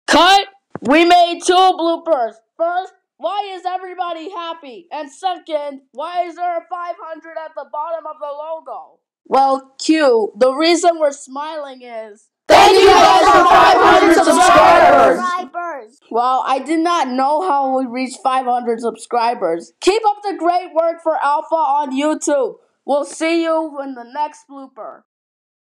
Cut! We made 2 bloopers. First, why is everybody happy? And second, why is there a 500 at the bottom of the logo? Well, Q, the reason we're smiling is... Thank you guys for 500 subscribers! Well, I did not know how we reached 500 subscribers. Keep up the great work for Alpha on YouTube. We'll see you in the next blooper.